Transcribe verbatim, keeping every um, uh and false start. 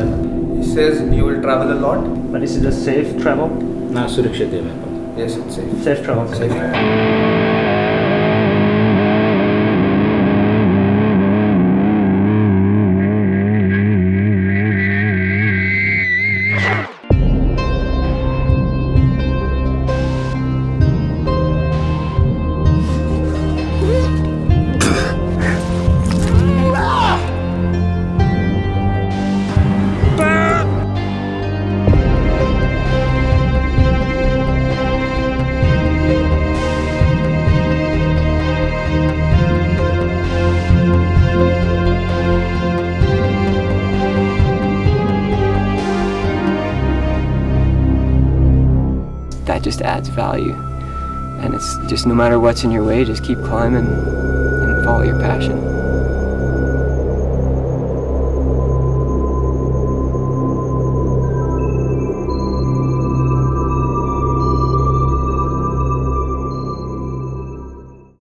है. He says you will travel a lot. But is it a safe travel? ना सुरक्षित है व्यापार. Yes, it's safe. Safe travel. Safe. That just adds value, and it's just no matter what's in your way, just keep climbing and follow your passion.